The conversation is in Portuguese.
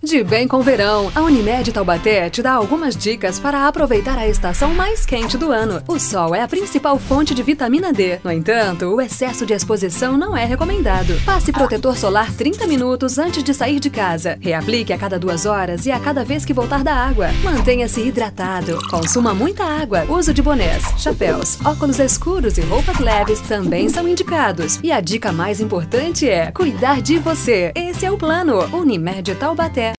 De bem com o verão, a Unimed Taubaté te dá algumas dicas para aproveitar a estação mais quente do ano. O sol é a principal fonte de vitamina D. No entanto, o excesso de exposição não é recomendado. Passe protetor solar 30 minutos antes de sair de casa. Reaplique a cada 2 horas e a cada vez que voltar da água. Mantenha-se hidratado. Consuma muita água. Uso de bonés, chapéus, óculos escuros e roupas leves também são indicados. E a dica mais importante é cuidar de você. Esse é o plano Unimed Taubaté.